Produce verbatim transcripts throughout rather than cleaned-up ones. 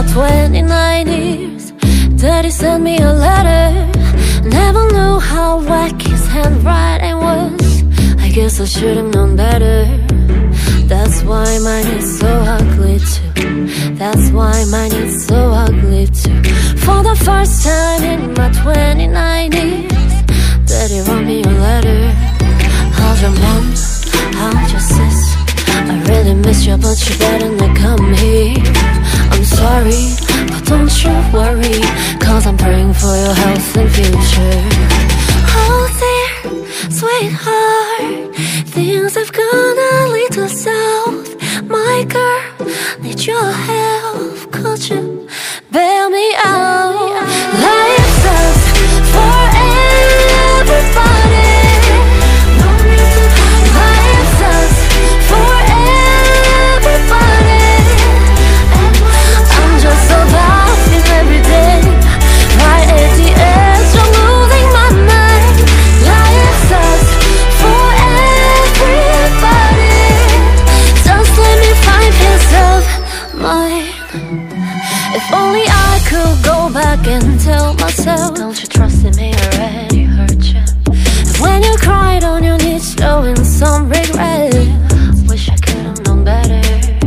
twenty-nine years, Daddy sent me a letter. Never knew how whack his handwriting was. I guess I should have known better. That's why mine is so ugly too. That's why mine is so ugly too. For the first time in my twenty-nine years, Daddy wrote me a letter. How's your mom? How's your sis? I really miss you, but you better not come here. I'm sorry, but don't you worry, cause I'm praying for your health and future. Oh dear, sweetheart, things have gone a little south. My girl, need your help. Could you bail me out? Life sucks for everybody. No need to hide. Life sucks for everybody. I'm just surviving every day, right at the edge of losing my mind. Life sucks for everybody. Just let me find peace of mind. If only I could go back and tell myself, don't you trust in me, I already hurt you. When you cried on your knees, showing some regret, wish I could have known better.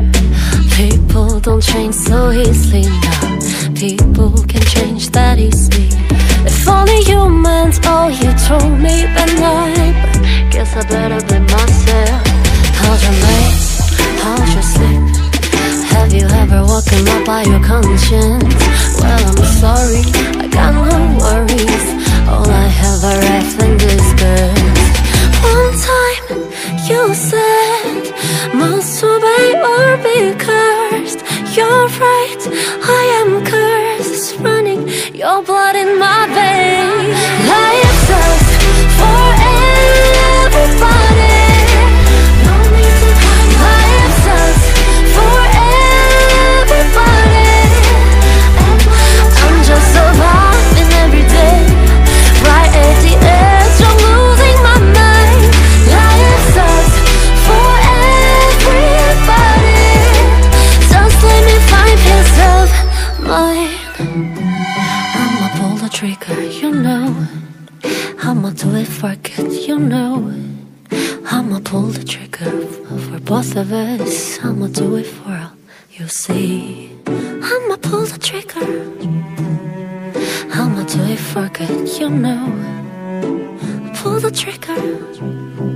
People don't change so easily now. People can change that easily. If only you meant all you told me that night, but guess I better blame myself. How's your night? How's your sleep? Have you ever woken up by your conscience? Well, I'm sorry, I got no worries. All I have are wrath and disgust. One time you said, must obey or be cursed. You're right, I am cursed. It's running your blood in my veins. Life sucks for everybody. No need to hide. Life sucks for everybody. I'm just surviving every day, right at the edge of losing my mind. Life sucks for everybody. Just let me find peace of mind. I'ma pull the trigger, you know. I'ma do it for good, you know. I'ma pull the trigger for both of us. I'ma do it for all you see. I'ma pull the trigger. I'ma do it for good, you know. Pull the trigger.